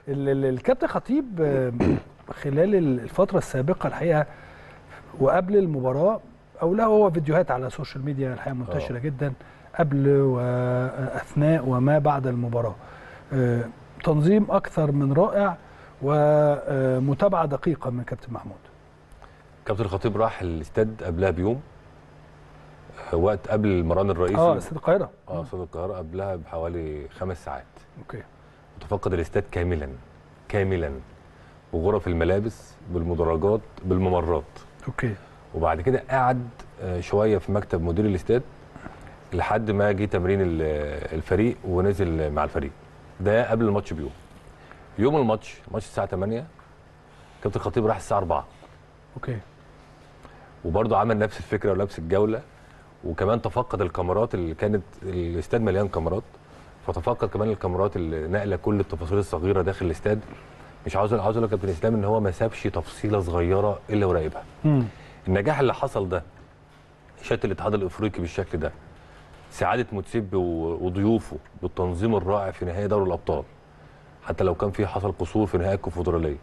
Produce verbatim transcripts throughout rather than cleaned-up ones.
الكابتن خطيب خلال الفتره السابقه الحقيقه وقبل المباراه، او لا هو فيديوهات على السوشيال ميديا الحقيقه منتشره أوه. جدا قبل واثناء وما بعد المباراه. تنظيم اكثر من رائع ومتابعه دقيقه من كابتن محمود. كابتن الخطيب راح الاستاد قبلها بيوم، وقت قبل المران الرئيسي. اه استاد القاهره. اه استاد القاهره قبلها بحوالي خمس ساعات. اوكي. وتفقد الاستاد كاملا كاملا بغرف الملابس بالمدرجات بالممرات. اوكي. وبعد كده قعد شويه في مكتب مدير الاستاد لحد ما جه تمرين الفريق ونزل مع الفريق. ده قبل الماتش بيوم. يوم الماتش، الماتش الساعه تمانية، كابتن الخطيب راح الساعه أربعة. اوكي. وبرضه عمل نفس الفكره ونفس الجوله، وكمان تفقد الكاميرات اللي كانت الاستاد مليان كاميرات، فتفقد كمان الكاميرات اللي نقله كل التفاصيل الصغيره داخل الاستاد. مش عاوز عاوز اقول لك يا كابتن اسلام ان هو ما سابش تفصيله صغيره الا وراقبها. النجاح اللي حصل ده، شات الاتحاد الافريقي بالشكل ده، سعاده متسيب وضيوفه بالتنظيم الرائع في نهائي دوري الابطال، حتى لو كان في حصل قصور في نهائي الكونفدراليه،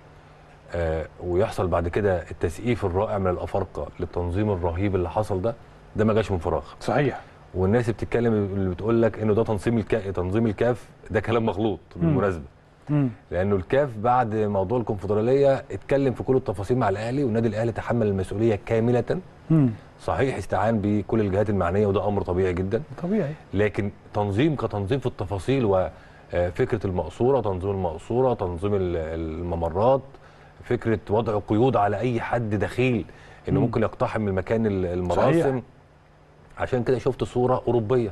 آه ويحصل بعد كده التسقيف الرائع من الافارقه للتنظيم الرهيب اللي حصل ده، ده ما جاش من فراغ. صحيح. والناس اللي بتتكلم اللي بتقول لك انه ده تنظيم الكاف تنظيم الكاف ده كلام مغلوط بالمناسبه. مم. لانه الكاف بعد موضوع الكونفدراليه اتكلم في كل التفاصيل مع الاهلي، والنادي الاهلي تحمل المسؤوليه كامله. مم. صحيح استعان بكل الجهات المعنيه وده امر طبيعي جدا. طبيعي. لكن تنظيم كتنظيم في التفاصيل وفكره المقصوره، تنظيم المقصوره، تنظيم الممرات، فكره وضع قيود على اي حد دخيل انه مم. ممكن يقتحم المكان المراسم. صحيح. عشان كده شفت صوره اوروبيه.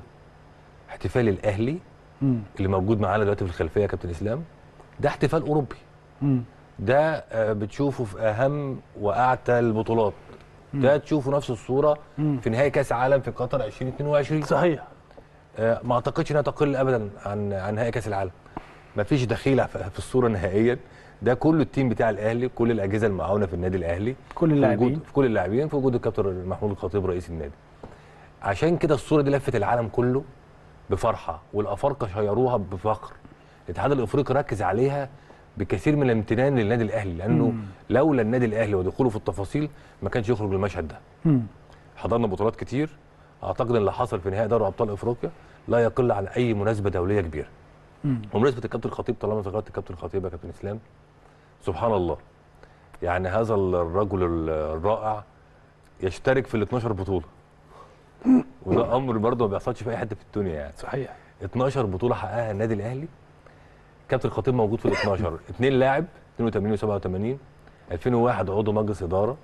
احتفال الاهلي مم. اللي موجود معانا دلوقتي في الخلفيه يا كابتن اسلام، ده احتفال اوروبي. مم. ده بتشوفه في اهم واعتى البطولات. مم. ده تشوفه نفس الصوره مم. في نهائي كاس عالم في قطر ألفين واتنين وعشرين. صحيح. آه ما اعتقدش انها تقل ابدا عن عن نهائي كاس العالم. ما فيش دخيله في الصوره نهائيا. ده كله التيم بتاع الاهلي، كل الاجهزه المعاونه في النادي الاهلي، كل اللاعبين، في كل اللاعبين، في وجود الكابتن محمود الخطيب رئيس النادي. عشان كده الصوره دي لفت العالم كله بفرحه، والافارقه شيروها بفخر. الاتحاد الافريقي ركز عليها بكثير من الامتنان للنادي الاهلي، لانه مم. لولا النادي الاهلي ودخوله في التفاصيل ما كانش يخرج بالمشهد ده. مم. حضرنا بطولات كتير، اعتقد ان اللي حصل في نهائي دوري ابطال افريقيا لا يقل عن اي مناسبه دوليه كبيره. ومناسبه الكابتن الخطيب، طالما ذكرت الكابتن الخطيب يا كابتن اسلام، سبحان الله، يعني هذا الرجل الرائع يشترك في ال اتناشر بطوله. وده امر برضه ما بيحصلش في اي حته في الدنيا يعني. صحيح. اتناشر بطوله حققها النادي الاهلي. كابتن الخطيب موجود في ال اتناشر، اثنين لاعب اتنين وتمانين وسبعة وتمانين، ألفين وواحد عضو مجلس اداره،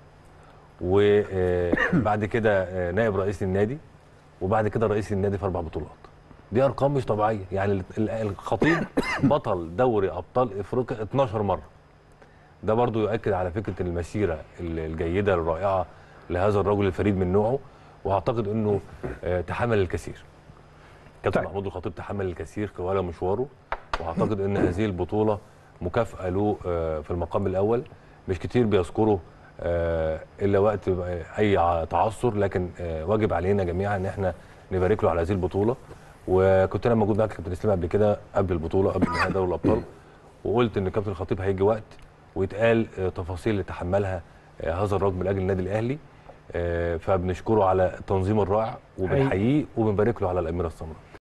وبعد كده نائب رئيس النادي، وبعد كده رئيس النادي في اربع بطولات. دي ارقام مش طبيعيه، يعني الخطيب بطل دوري ابطال افريقيا اتناشر مره. ده برضو يؤكد على فكره المسيره الجيده الرائعه لهذا الرجل الفريد من نوعه، واعتقد انه تحمل الكثير. كابتن محمود الخطيب تحمل الكثير خلال مشواره، واعتقد ان هذه البطوله مكافاه له في المقام الاول. مش كتير بيذكره الا وقت اي تعثر، لكن واجب علينا جميعا ان احنا نبارك له على هذه البطوله. وكنت انا موجود معاك يا كابتن اسلام قبل كده، قبل البطوله، قبل نهائي دوري الابطال، وقلت ان كابتن الخطيب هيجي وقت ويتقال تفاصيل اللي تحملها هذا الرجل من اجل النادي الاهلي. فبنشكره على التنظيم الرائع، وبنحييه وبنبارك له على الاميره السمراء.